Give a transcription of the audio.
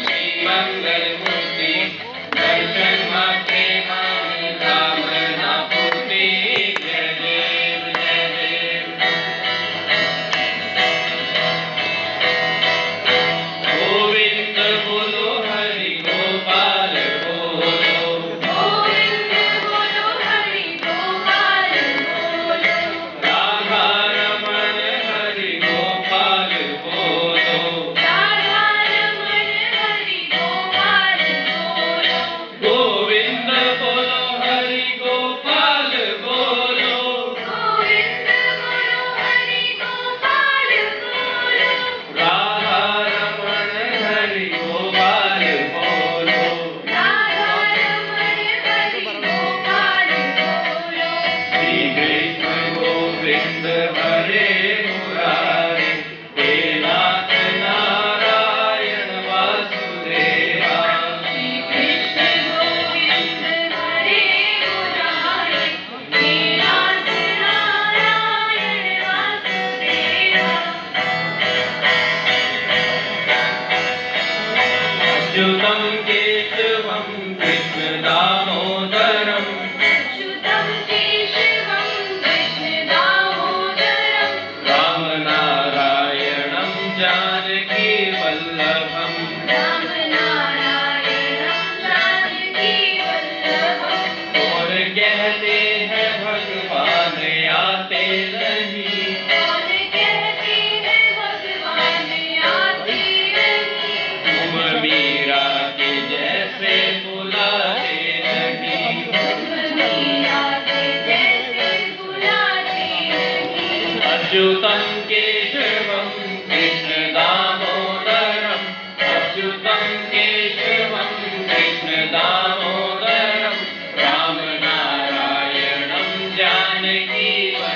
श्री मंगल मूर्ति दर्शन मात्रे मान कामना पूर्ति। जय देव जय देव। गोविंद बोलो हरि गोपाल बोलो। गोविंद बोलो हरि गोपाल बोलो। राधा रमण हरि गोपाल बोलो। राधा रमण हरि गोपाल बोलो। गोविंद बोलो हरि गोपाल बोलो। गोविंद बोलो हरि गोपाल बोलो। राधा रमण हरि गोपाल बोलो। राधा रमण हरि गोपाल बोलो। श्री कृष्ण गोविंद हरे मुरारे हे नाथ नारायण वासुदेवा। श्री कृष्ण गोविंद हरे मुरारे हे नाथ नारायण वासुदेवा। अच्युतं केशवं कृष्ण दामोदरम् अच्युतं केशवं कृष्ण दामोदरं। रामनारायणं जानकी वल्लभम्। रामनारायणं जानकी वल्लभम्। और कहते हैं भगवान आते नहीं। कौन कहते हैं भगवान आते नहीं। तुम मीरा के जैसे बुलाते नहीं। तुम मीरा के जैसे बुलाते नहीं। अच्युतं केशवं कृष्ण दामोदरम्। अच्युतं केशवं कृष्ण दामोदरम्। रामनारायणं जानकी